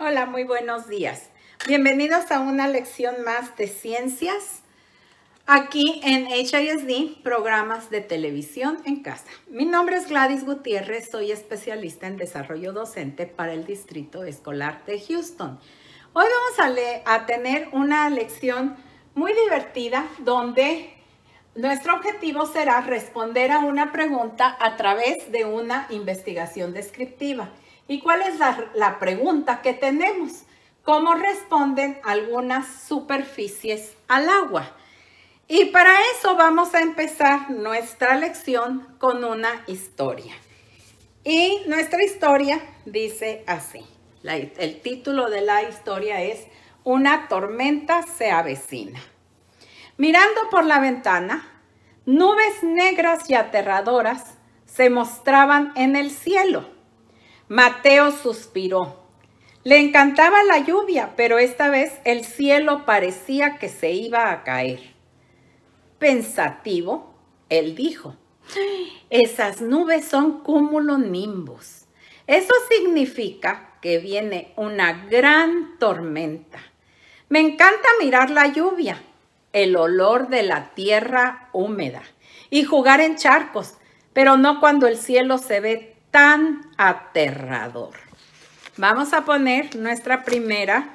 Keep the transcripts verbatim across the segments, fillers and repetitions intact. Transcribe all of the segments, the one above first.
Hola, muy buenos días. Bienvenidos a una lección más de ciencias aquí en H I S D, programas de televisión en casa. Mi nombre es Gladys Gutiérrez, soy especialista en desarrollo docente para el Distrito Escolar de Houston. Hoy vamos a, leer, a tener una lección muy divertida donde nuestro objetivo será responder a una pregunta a través de una investigación descriptiva. ¿Y cuál es la, la pregunta que tenemos? ¿Cómo responden algunas superficies al agua? Y para eso vamos a empezar nuestra lección con una historia. Y nuestra historia dice así. La, el título de la historia es Una tormenta se avecina. Mirando por la ventana, nubes negras y aterradoras se mostraban en el cielo. Mateo suspiró. Le encantaba la lluvia, pero esta vez el cielo parecía que se iba a caer. Pensativo, él dijo, esas nubes son cumulonimbus. Eso significa que viene una gran tormenta. Me encanta mirar la lluvia, el olor de la tierra húmeda y jugar en charcos, pero no cuando el cielo se ve tan aterrador. Vamos a poner nuestra primera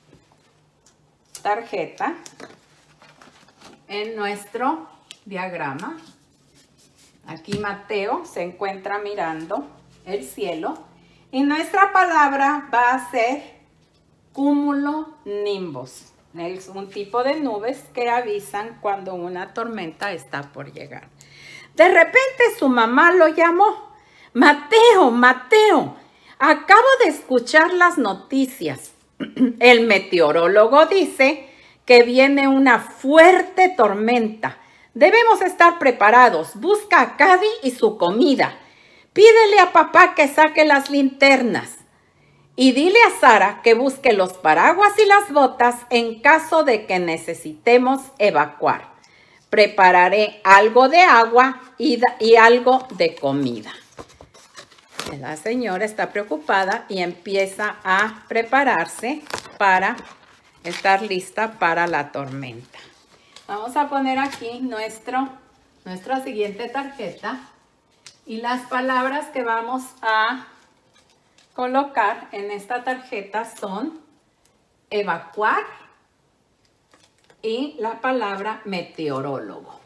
tarjeta en nuestro diagrama. Aquí Mateo se encuentra mirando el cielo y nuestra palabra va a ser cumulonimbus. Es un tipo de nubes que avisan cuando una tormenta está por llegar. De repente su mamá lo llamó. Mateo, Mateo, acabo de escuchar las noticias. El meteorólogo dice que viene una fuerte tormenta. Debemos estar preparados. Busca a Cady y su comida. Pídele a papá que saque las linternas. Y dile a Sara que busque los paraguas y las botas en caso de que necesitemos evacuar. Prepararé algo de agua y, y algo de comida. La señora está preocupada y empieza a prepararse para estar lista para la tormenta. Vamos a poner aquí nuestro, nuestra siguiente tarjeta y las palabras que vamos a colocar en esta tarjeta son evacuar y la palabra meteorólogo.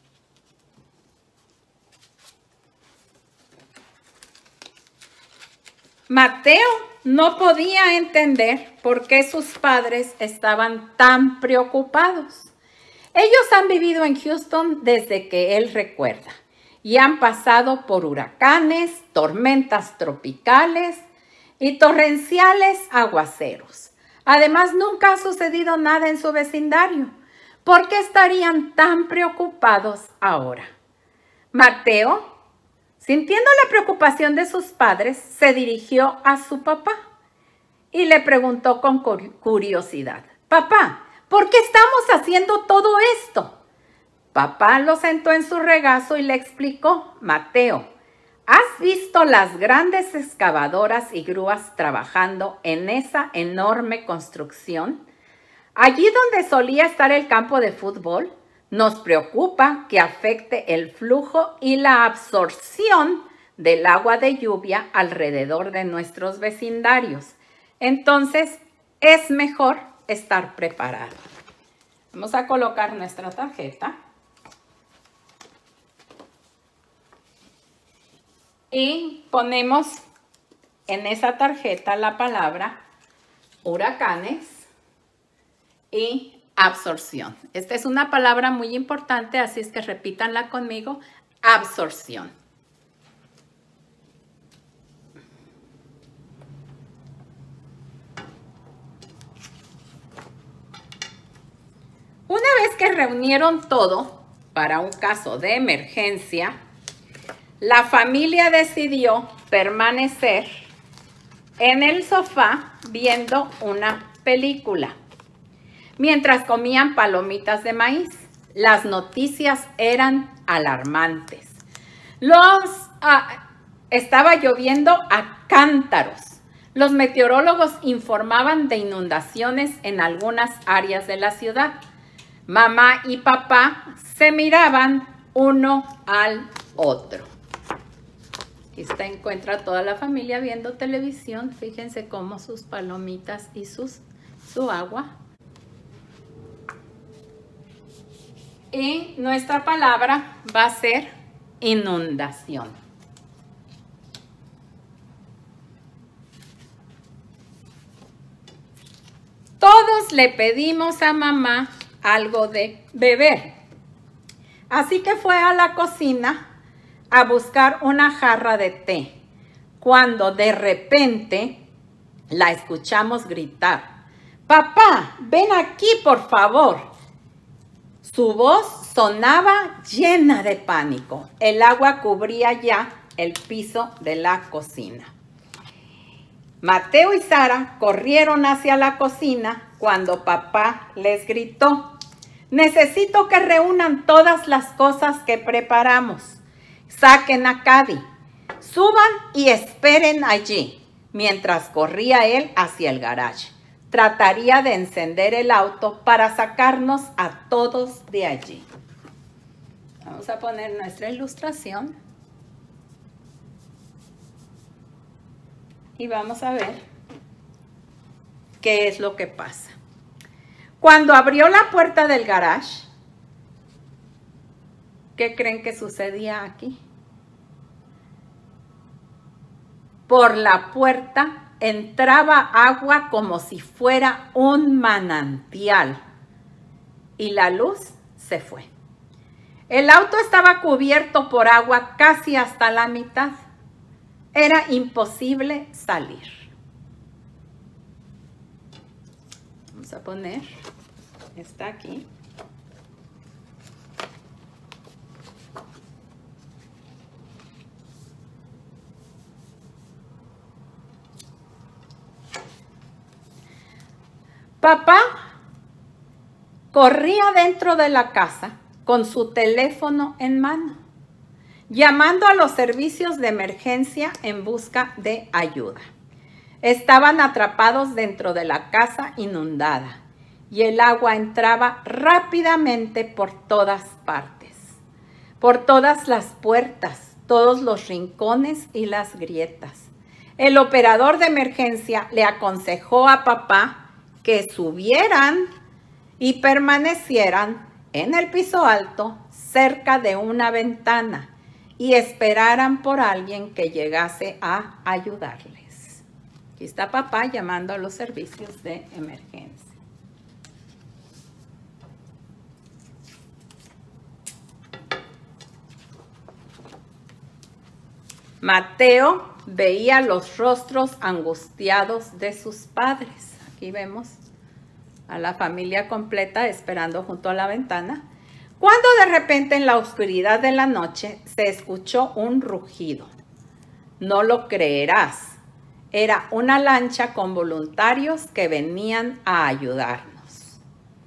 Mateo no podía entender por qué sus padres estaban tan preocupados. Ellos han vivido en Houston desde que él recuerda y han pasado por huracanes, tormentas tropicales y torrenciales aguaceros. Además, nunca ha sucedido nada en su vecindario. ¿Por qué estarían tan preocupados ahora? Mateo, sintiendo la preocupación de sus padres, se dirigió a su papá y le preguntó con curiosidad, «Papá, ¿por qué estamos haciendo todo esto?» Papá lo sentó en su regazo y le explicó, «Mateo, ¿has visto las grandes excavadoras y grúas trabajando en esa enorme construcción? Allí donde solía estar el campo de fútbol, nos preocupa que afecte el flujo y la absorción del agua de lluvia alrededor de nuestros vecindarios. Entonces, es mejor estar preparado». Vamos a colocar nuestra tarjeta. Y ponemos en esa tarjeta la palabra huracanes y absorción. Esta es una palabra muy importante, así es que repítanla conmigo. Absorción. Una vez que reunieron todo para un caso de emergencia, la familia decidió permanecer en el sofá viendo una película mientras comían palomitas de maíz. Las noticias eran alarmantes. Los, uh, estaba lloviendo a cántaros. Los meteorólogos informaban de inundaciones en algunas áreas de la ciudad. Mamá y papá se miraban uno al otro. Aquí está, encuentra toda la familia viendo televisión. Fíjense cómo sus palomitas y sus, su agua. Y nuestra palabra va a ser inundación. Todos le pedimos a mamá algo de beber. Así que fue a la cocina a buscar una jarra de té, cuando de repente la escuchamos gritar: «Papá, ven aquí, por favor». Su voz sonaba llena de pánico. El agua cubría ya el piso de la cocina. Mateo y Sara corrieron hacia la cocina cuando papá les gritó: «Necesito que reúnan todas las cosas que preparamos. Saquen a Cady, suban y esperen allí». Mientras corría él hacia el garage, trataría de encender el auto para sacarnos a todos de allí. Vamos a poner nuestra ilustración. Y vamos a ver qué es lo que pasa. Cuando abrió la puerta del garage, ¿qué creen que sucedía aquí? Por la puerta entraba agua como si fuera un manantial y la luz se fue. El auto estaba cubierto por agua casi hasta la mitad. Era imposible salir. Vamos a poner, está aquí. Papá corría dentro de la casa con su teléfono en mano, llamando a los servicios de emergencia en busca de ayuda. Estaban atrapados dentro de la casa inundada y el agua entraba rápidamente por todas partes, por todas las puertas, todos los rincones y las grietas. El operador de emergencia le aconsejó a papá que subieran y permanecieran en el piso alto cerca de una ventana y esperaran por alguien que llegase a ayudarles. Aquí está papá llamando a los servicios de emergencia. Mateo veía los rostros angustiados de sus padres. Aquí vemos a la familia completa esperando junto a la ventana, cuando de repente en la oscuridad de la noche se escuchó un rugido. No lo creerás, era una lancha con voluntarios que venían a ayudarnos.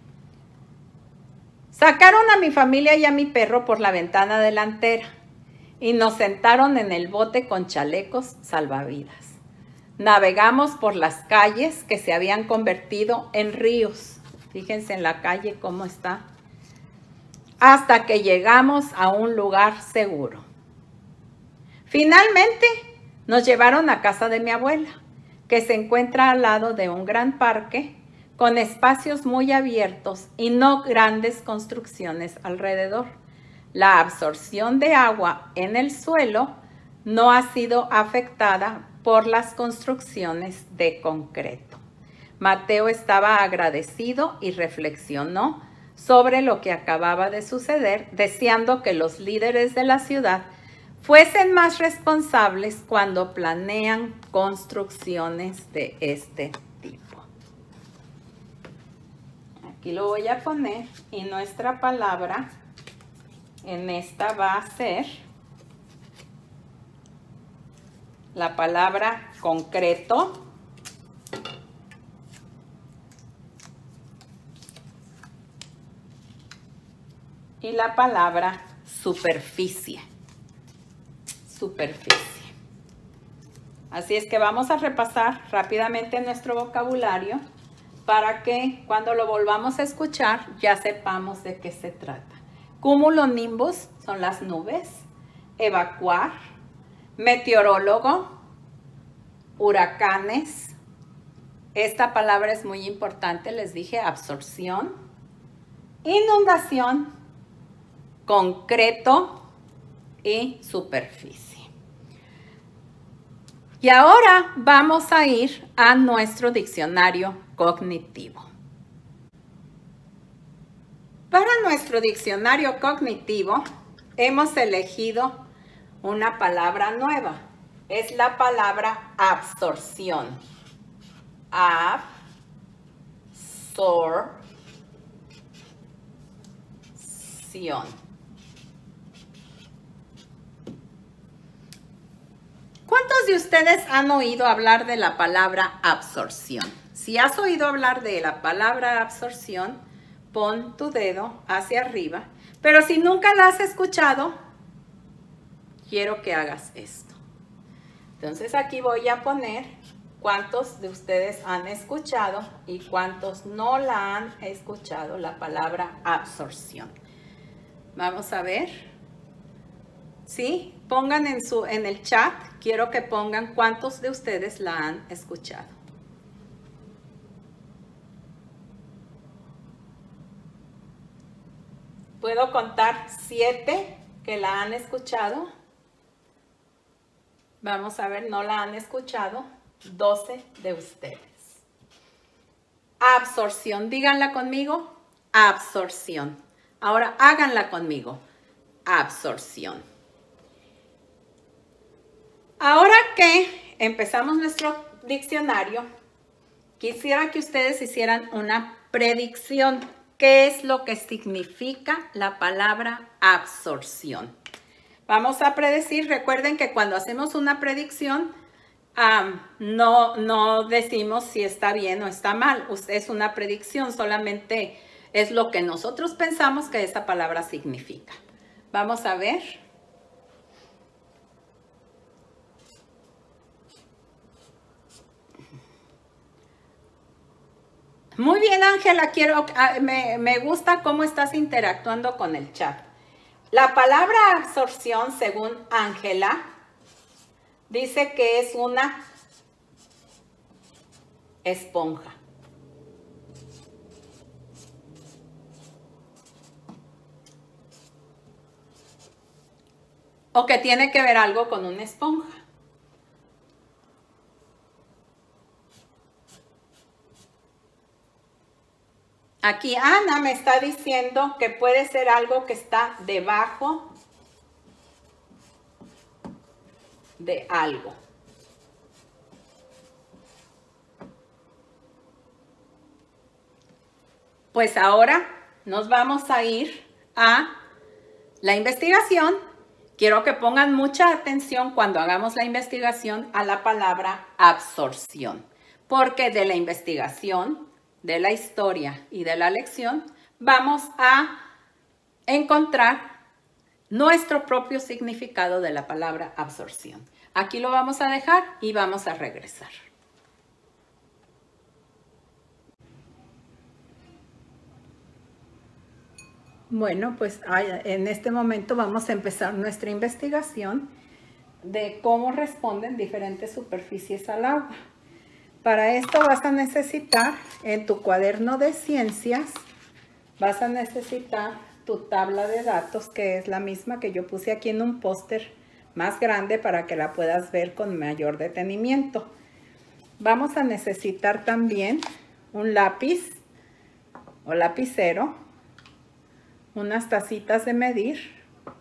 Sacaron a mi familia y a mi perro por la ventana delantera y nos sentaron en el bote con chalecos salvavidas. Navegamos por las calles que se habían convertido en ríos. Fíjense en la calle cómo está. Hasta que llegamos a un lugar seguro. Finalmente nos llevaron a casa de mi abuela, que se encuentra al lado de un gran parque con espacios muy abiertos y no grandes construcciones alrededor. La absorción de agua en el suelo no ha sido afectada por las construcciones de concreto. Mateo estaba agradecido y reflexionó sobre lo que acababa de suceder, deseando que los líderes de la ciudad fuesen más responsables cuando planean construcciones de este tipo. Aquí lo voy a poner y nuestra palabra en esta va a ser la palabra concreto y la palabra superficie. Superficie. Así es que vamos a repasar rápidamente nuestro vocabulario para que cuando lo volvamos a escuchar ya sepamos de qué se trata. Cumulonimbus son las nubes, evacuar, meteorólogo, huracanes. Esta palabra es muy importante, les dije, absorción, inundación, concreto y superficie. Y ahora vamos a ir a nuestro diccionario cognitivo. Para nuestro diccionario cognitivo hemos elegido una palabra nueva. Es la palabra absorción. Absorción. ¿Cuántos de ustedes han oído hablar de la palabra absorción? Si has oído hablar de la palabra absorción, pon tu dedo hacia arriba. Pero si nunca la has escuchado, quiero que hagas esto. Entonces aquí voy a poner cuántos de ustedes han escuchado y cuántos no la han escuchado, la palabra absorción. Vamos a ver. ¿Sí? Pongan en, su, en el chat, quiero que pongan cuántos de ustedes la han escuchado. ¿Puedo contar siete que la han escuchado? Vamos a ver, no la han escuchado. doce de ustedes. Absorción, díganla conmigo. Absorción. Ahora háganla conmigo. Absorción. Ahora que empezamos nuestro diccionario, quisiera que ustedes hicieran una predicción. ¿Qué es lo que significa la palabra absorción? Vamos a predecir. Recuerden que cuando hacemos una predicción, um, no, no decimos si está bien o está mal. Es una predicción, solamente es lo que nosotros pensamos que esa palabra significa. Vamos a ver. Muy bien, Ángela, quiero, me, me gusta cómo estás interactuando con el chat. La palabra absorción, según Ángela, dice que es una esponja. O que tiene que ver algo con una esponja. Aquí Ana me está diciendo que puede ser algo que está debajo de algo. Pues ahora nos vamos a ir a la investigación. Quiero que pongan mucha atención cuando hagamos la investigación a la palabra absorción, porque de la investigación, de la historia y de la lección, vamos a encontrar nuestro propio significado de la palabra absorción. Aquí lo vamos a dejar y vamos a regresar. Bueno, pues en este momento vamos a empezar nuestra investigación de cómo responden diferentes superficies al agua. Para esto vas a necesitar, en tu cuaderno de ciencias, vas a necesitar tu tabla de datos, que es la misma que yo puse aquí en un póster más grande para que la puedas ver con mayor detenimiento. Vamos a necesitar también un lápiz o lapicero, unas tacitas de medir,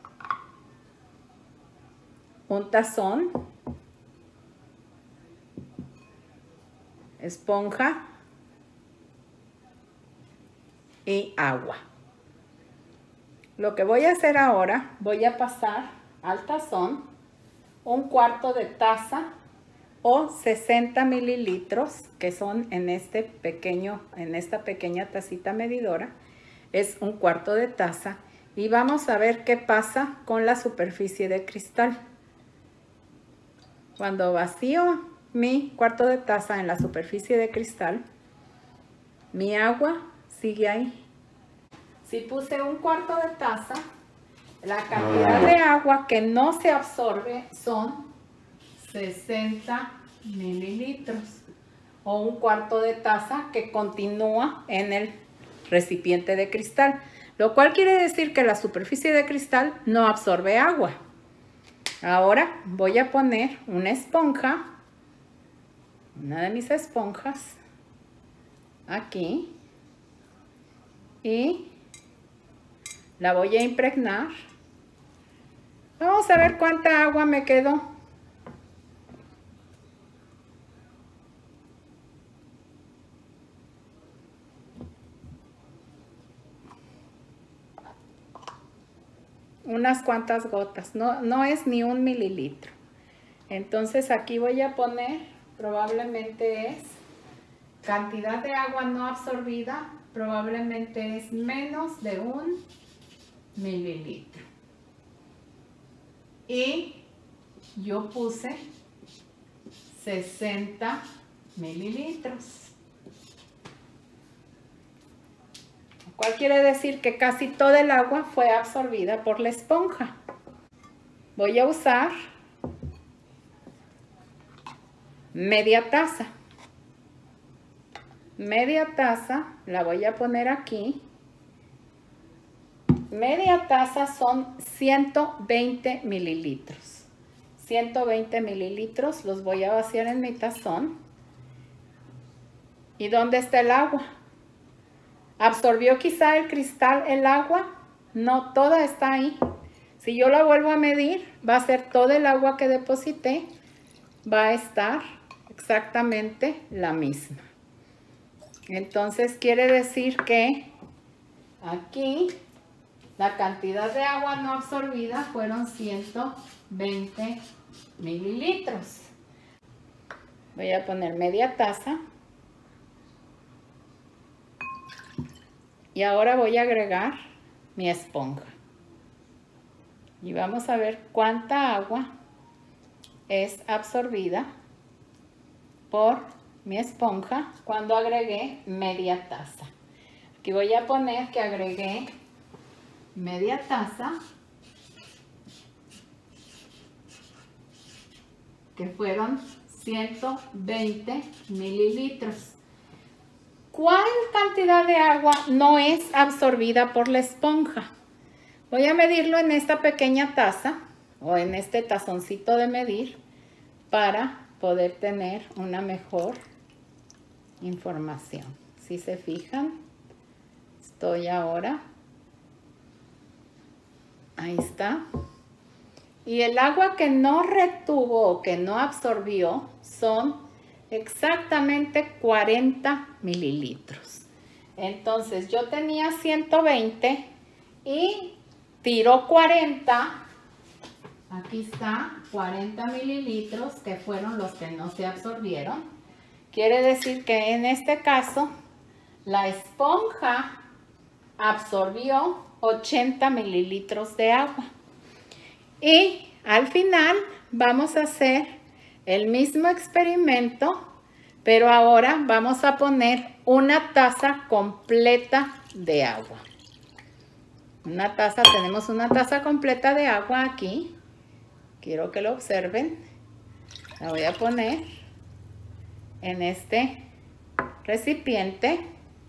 un tazón, esponja y agua. Lo que voy a hacer ahora, voy a pasar al tazón un cuarto de taza o sesenta mililitros, que son en este pequeño, en esta pequeña tacita medidora, es un cuarto de taza, y vamos a ver qué pasa con la superficie de cristal. cuando vacío mi cuarto de taza en la superficie de cristal, mi agua sigue ahí. Si puse un cuarto de taza, la cantidad de agua que no se absorbe son sesenta mililitros, o un cuarto de taza que continúa en el recipiente de cristal, lo cual quiere decir que la superficie de cristal no absorbe agua. Ahora voy a poner una esponja, una de mis esponjas, aquí, y la voy a impregnar. Vamos a ver cuánta agua me quedó. Unas cuantas gotas, no, no es ni un mililitro. Entonces aquí voy a poner, probablemente es cantidad de agua no absorbida, probablemente es menos de un mililitro. Y yo puse sesenta mililitros. Lo cual quiere decir que casi toda el agua fue absorbida por la esponja. Voy a usar media taza. Media taza la voy a poner aquí. Media taza son ciento veinte mililitros. ciento veinte mililitros los voy a vaciar en mi tazón. ¿Y dónde está el agua? ¿Absorbió quizá el cristal el agua? No, toda está ahí. Si yo la vuelvo a medir, va a ser todo el agua que deposité, va a estar exactamente la misma. Entonces quiere decir que aquí la cantidad de agua no absorbida fueron ciento veinte mililitros. Voy a poner media taza. Y ahora voy a agregar mi esponja. Y vamos a ver cuánta agua es absorbida por mi esponja cuando agregué media taza. Aquí voy a poner que agregué media taza, que fueron ciento veinte mililitros. ¿Cuál cantidad de agua no es absorbida por la esponja? Voy a medirlo en esta pequeña taza o en este tazoncito de medir para poder tener una mejor información. Si se fijan, estoy ahora, ahí está. Y el agua que no retuvo o que no absorbió son exactamente cuarenta mililitros. Entonces yo tenía ciento veinte y tiró cuarenta. Aquí está, cuarenta mililitros que fueron los que no se absorbieron. Quiere decir que en este caso la esponja absorbió ochenta mililitros de agua. Y al final vamos a hacer el mismo experimento, pero ahora vamos a poner una taza completa de agua. Una taza, tenemos una taza completa de agua aquí. Quiero que lo observen. La voy a poner en este recipiente.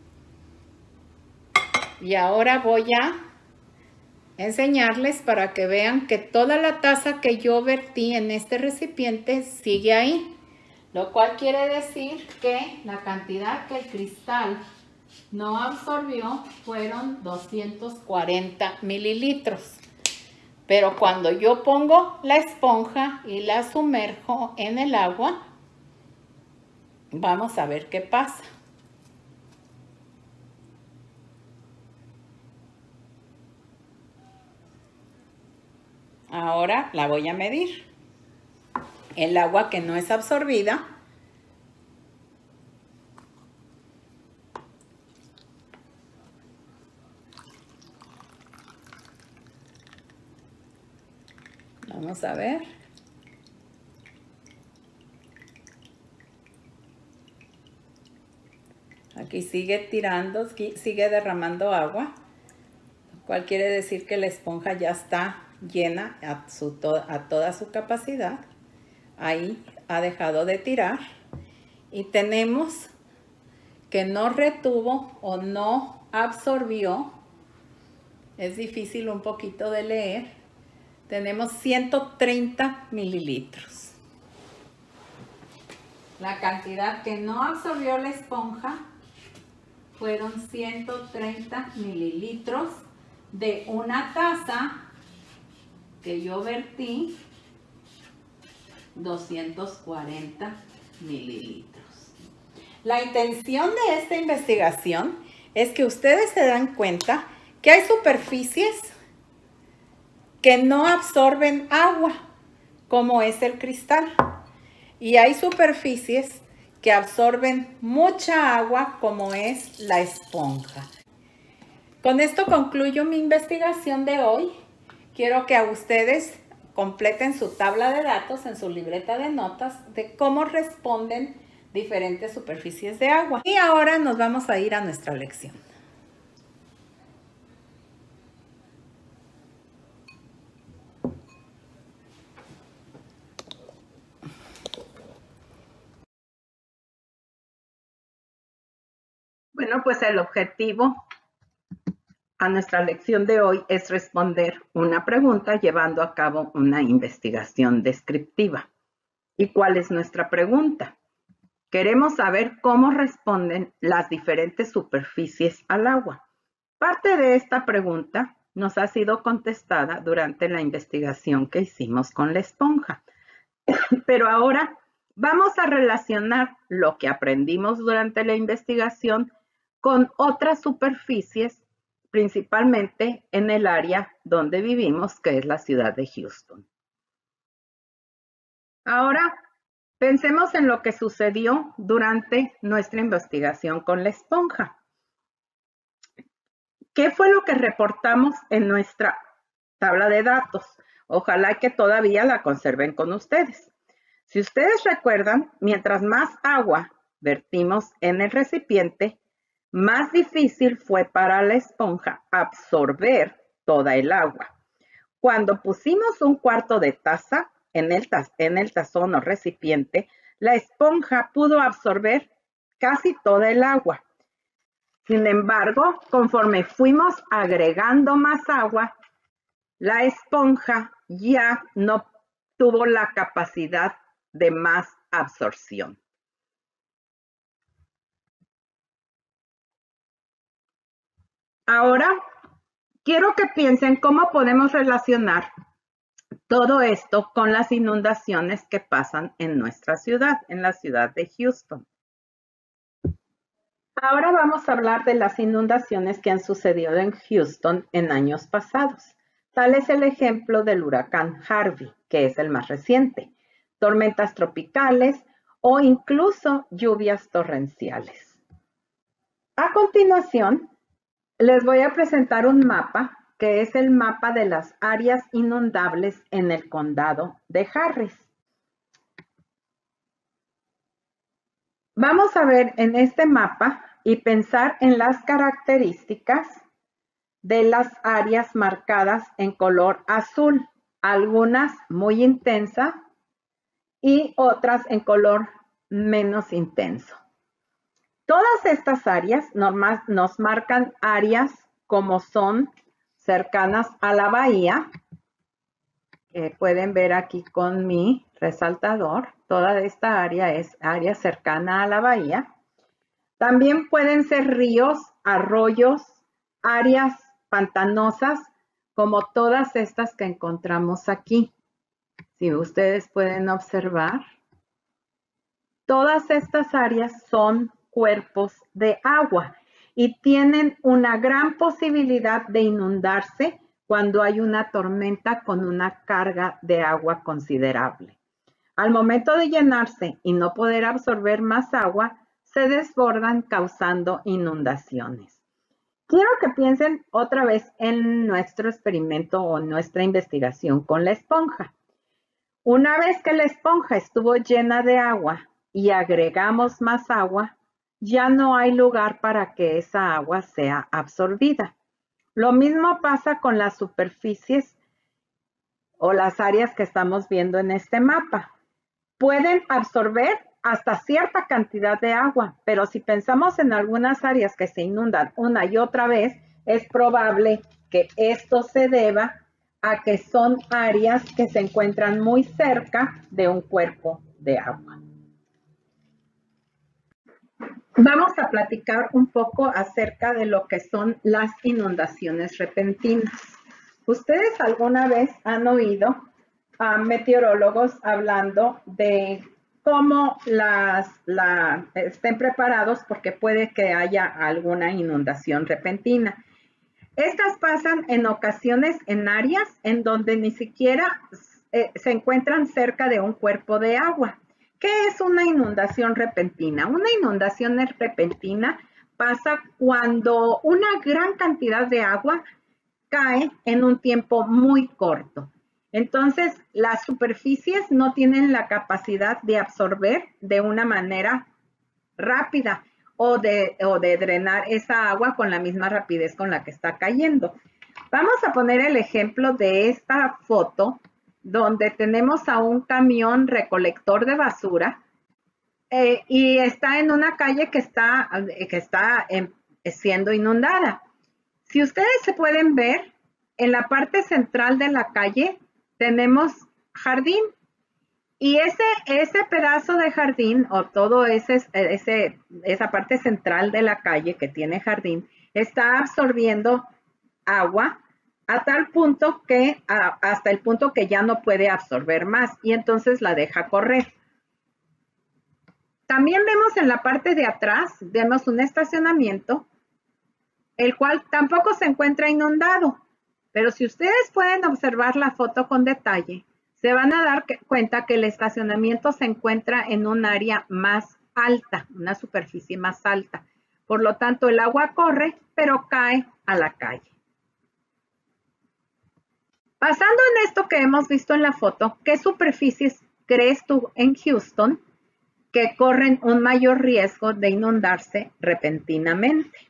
Y ahora voy a enseñarles para que vean que toda la taza que yo vertí en este recipiente sigue ahí, lo cual quiere decir que la cantidad que el cristal no absorbió fueron doscientos cuarenta mililitros. Pero cuando yo pongo la esponja y la sumerjo en el agua, vamos a ver qué pasa. Ahora la voy a medir. El agua que no es absorbida vamos a ver. Aquí sigue tirando, sigue derramando agua, lo cual quiere decir que la esponja ya está llena a, su, a toda su capacidad. Ahí ha dejado de tirar y tenemos que no retuvo o no absorbió. Es difícil un poquito de leer. Tenemos ciento treinta mililitros. La cantidad que no absorbió la esponja fueron ciento treinta mililitros de una taza que yo vertí doscientos cuarenta mililitros. La intención de esta investigación es que ustedes se dan cuenta que hay superficies que no absorben agua, como es el cristal, y hay superficies que absorben mucha agua, como es la esponja. Con esto concluyo mi investigación de hoy. Quiero que a ustedes completen su tabla de datos en su libreta de notas de cómo responden diferentes superficies de agua. Y ahora nos vamos a ir a nuestra lección. Bueno, pues el objetivo a nuestra lección de hoy es responder una pregunta llevando a cabo una investigación descriptiva. ¿Y cuál es nuestra pregunta? Queremos saber cómo responden las diferentes superficies al agua. Parte de esta pregunta nos ha sido contestada durante la investigación que hicimos con la esponja. Pero ahora vamos a relacionar lo que aprendimos durante la investigación con otras superficies, principalmente en el área donde vivimos, que es la ciudad de Houston. Ahora, pensemos en lo que sucedió durante nuestra investigación con la esponja. ¿Qué fue lo que reportamos en nuestra tabla de datos? Ojalá que todavía la conserven con ustedes. Si ustedes recuerdan, mientras más agua vertimos en el recipiente, más difícil fue para la esponja absorber toda el agua. Cuando pusimos un cuarto de taza en el, taz, en el tazón o recipiente, la esponja pudo absorber casi toda el agua. Sin embargo, conforme fuimos agregando más agua, la esponja ya no tuvo la capacidad de más absorción. Ahora, quiero que piensen cómo podemos relacionar todo esto con las inundaciones que pasan en nuestra ciudad, en la ciudad de Houston. Ahora vamos a hablar de las inundaciones que han sucedido en Houston en años pasados. Tal es el ejemplo del huracán Harvey, que es el más reciente, tormentas tropicales o incluso lluvias torrenciales. A continuación, les voy a presentar un mapa que es el mapa de las áreas inundables en el condado de Harris. Vamos a ver en este mapa y pensar en las características de las áreas marcadas en color azul, algunas muy intensas y otras en color menos intenso. Todas estas áreas nos marcan áreas como son cercanas a la bahía, que pueden ver aquí con mi resaltador. Toda esta área es área cercana a la bahía. También pueden ser ríos, arroyos, áreas pantanosas, como todas estas que encontramos aquí. Si ustedes pueden observar, todas estas áreas son cuerpos de agua y tienen una gran posibilidad de inundarse cuando hay una tormenta con una carga de agua considerable. Al momento de llenarse y no poder absorber más agua, se desbordan causando inundaciones. Quiero que piensen otra vez en nuestro experimento o nuestra investigación con la esponja. Una vez que la esponja estuvo llena de agua y agregamos más agua, ya no hay lugar para que esa agua sea absorbida. Lo mismo pasa con las superficies o las áreas que estamos viendo en este mapa. Pueden absorber hasta cierta cantidad de agua, pero si pensamos en algunas áreas que se inundan una y otra vez, es probable que esto se deba a que son áreas que se encuentran muy cerca de un cuerpo de agua. Vamos a platicar un poco acerca de lo que son las inundaciones repentinas. ¿Ustedes alguna vez han oído a meteorólogos hablando de cómo las, la, estén preparados porque puede que haya alguna inundación repentina? Estas pasan en ocasiones en áreas en donde ni siquiera eh, se encuentran cerca de un cuerpo de agua. ¿Qué es una inundación repentina? Una inundación repentina pasa cuando una gran cantidad de agua cae en un tiempo muy corto. Entonces, las superficies no tienen la capacidad de absorber de una manera rápida o de, o de drenar esa agua con la misma rapidez con la que está cayendo. Vamos a poner el ejemplo de esta foto donde tenemos a un camión recolector de basura eh, y está en una calle que está, que está en, siendo inundada. Si ustedes se pueden ver, en la parte central de la calle tenemos jardín. Y ese, ese pedazo de jardín o todo ese, ese, esa parte central de la calle que tiene jardín está absorbiendo agua a tal punto que a, hasta el punto que ya no puede absorber más y entonces la deja correr. También vemos en la parte de atrás, vemos un estacionamiento, el cual tampoco se encuentra inundado, pero si ustedes pueden observar la foto con detalle, se van a dar cuenta que el estacionamiento se encuentra en un área más alta, una superficie más alta. Por lo tanto, el agua corre, pero cae a la calle. Basando en esto que hemos visto en la foto, ¿qué superficies crees tú en Houston que corren un mayor riesgo de inundarse repentinamente?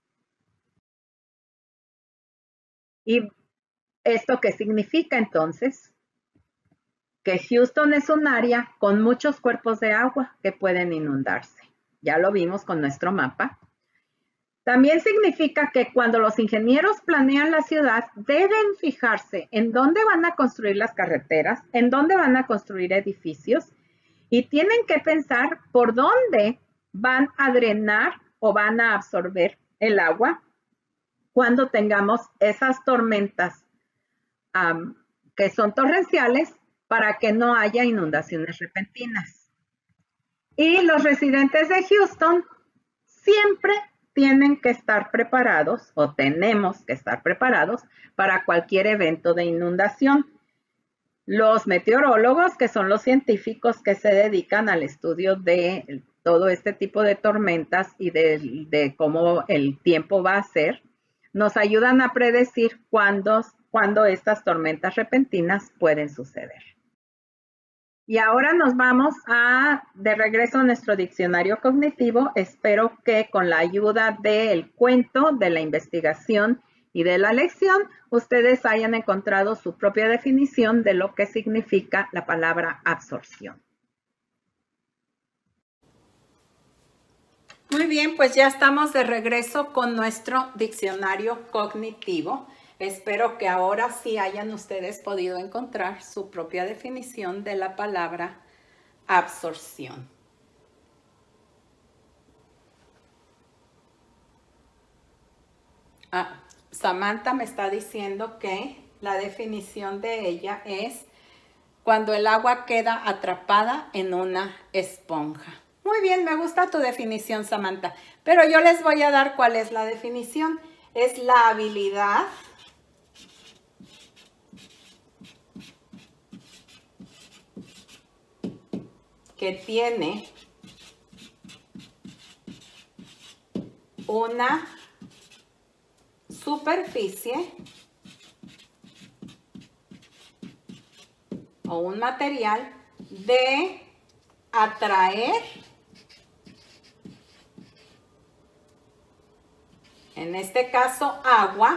¿Y esto qué significa entonces? Que Houston es un área con muchos cuerpos de agua que pueden inundarse. Ya lo vimos con nuestro mapa. También significa que cuando los ingenieros planean la ciudad, deben fijarse en dónde van a construir las carreteras, en dónde van a construir edificios y tienen que pensar por dónde van a drenar o van a absorber el agua cuando tengamos esas tormentas um, que son torrenciales para que no haya inundaciones repentinas. Y los residentes de Houston siempre tienen que estar preparados o tenemos que estar preparados para cualquier evento de inundación. Los meteorólogos, que son los científicos que se dedican al estudio de todo este tipo de tormentas y de, de cómo el tiempo va a ser, nos ayudan a predecir cuándo, cuándo estas tormentas repentinas pueden suceder. Y ahora nos vamos a, de regreso a nuestro diccionario cognitivo. Espero que con la ayuda del cuento, de la investigación y de la lección, ustedes hayan encontrado su propia definición de lo que significa la palabra absorción. Muy bien, pues ya estamos de regreso con nuestro diccionario cognitivo. Espero que ahora sí hayan ustedes podido encontrar su propia definición de la palabra absorción. Ah, Samantha me está diciendo que la definición de ella es cuando el agua queda atrapada en una esponja. Muy bien, me gusta tu definición, Samantha, pero yo les voy a dar cuál es la definición. Es la habilidad que tiene una superficie o un material de atraer en este caso agua,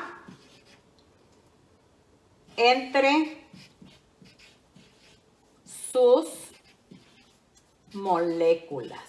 entre sus moléculas.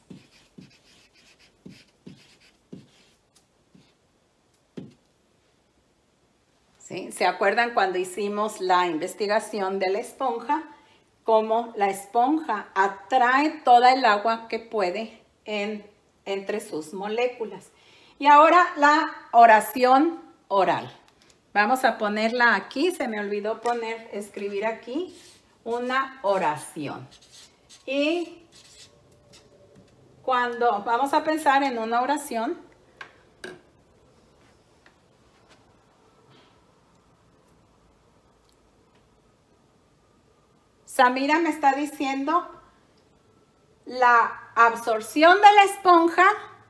¿Sí? ¿Se acuerdan cuando hicimos la investigación de la esponja? Cómo la esponja atrae toda el agua que puede en, entre sus moléculas. Y ahora la oración oral. Vamos a ponerla aquí. Se me olvidó poner, escribir aquí una oración. Y cuando vamos a pensar en una oración, Samira me está diciendo la absorción de la esponja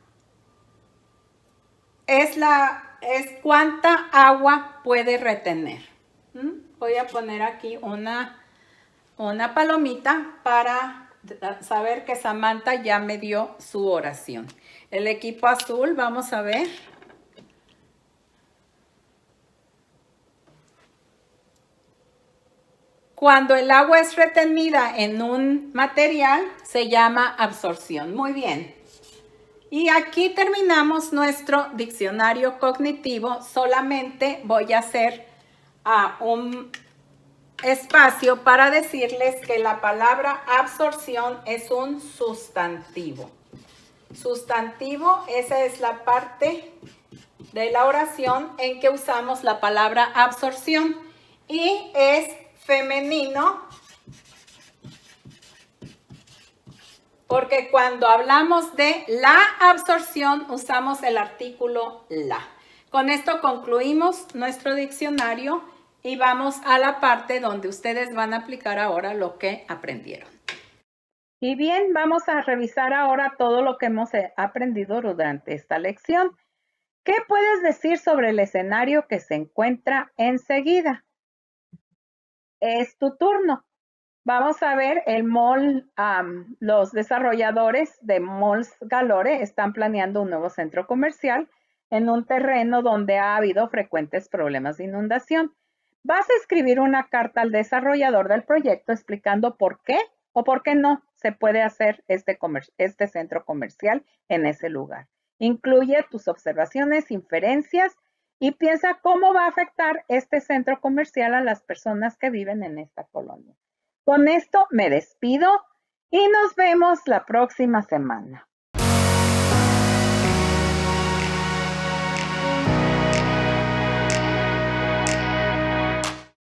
es, la, es cuánta agua puede retener. ¿Mm? Voy a poner aquí una, una palomita para saber que Samantha ya me dio su oración. El equipo azul, vamos a ver. Cuando el agua es retenida en un material, se llama absorción. Muy bien. Y aquí terminamos nuestro diccionario cognitivo. Solamente voy a hacer uh, un espacio para decirles que la palabra absorción es un sustantivo. Sustantivo, esa es la parte de la oración en que usamos la palabra absorción. Y es femenino, porque cuando hablamos de la absorción usamos el artículo la. Con esto concluimos nuestro diccionario y vamos a la parte donde ustedes van a aplicar ahora lo que aprendieron. Y bien, vamos a revisar ahora todo lo que hemos aprendido durante esta lección. ¿Qué puedes decir sobre el escenario que se encuentra enseguida? Es tu turno. Vamos a ver el mall, um, los desarrolladores de Malls Galore están planeando un nuevo centro comercial en un terreno donde ha habido frecuentes problemas de inundación. Vas a escribir una carta al desarrollador del proyecto explicando por qué o por qué no se puede hacer este, este centro comercial en ese lugar. Incluye tus observaciones, inferencias y piensa cómo va a afectar este centro comercial a las personas que viven en esta colonia. Con esto me despido y nos vemos la próxima semana.